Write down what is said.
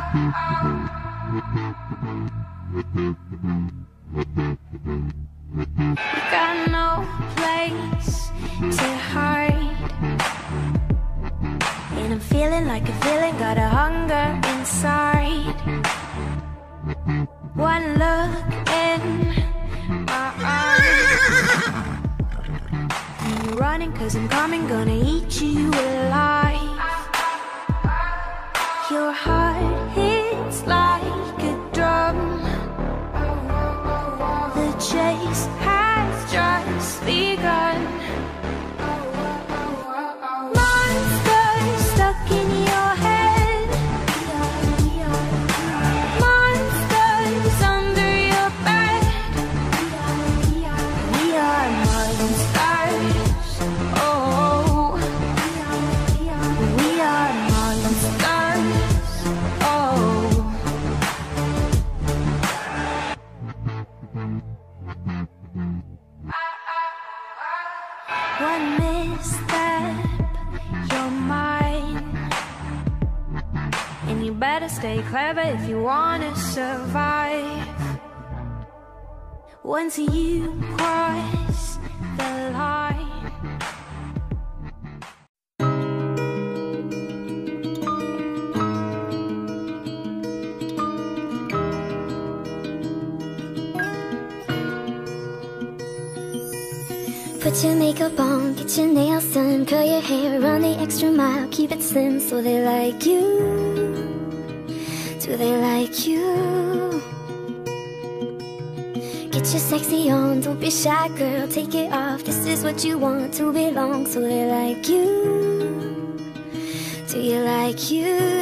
Got no place to hide, and I'm feeling like a villain, got a hunger inside. One look in my eyes, and you're running 'cause I'm coming, gonna eat you alive. Your heart hits like a drum, the chase has just begun. Monsters stuck in your head, monsters under your bed. We are monsters, oh, we are monsters, oh. One misstep, you're mine, and you better stay clever if you wanna survive. Once you cross the line, put your makeup on, get your nails done, curl your hair, run the extra mile, keep it slim so they like you. Do they like you? Get your sexy on, don't be shy girl, take it off, this is what you want to belong, so they like you. Do you like you?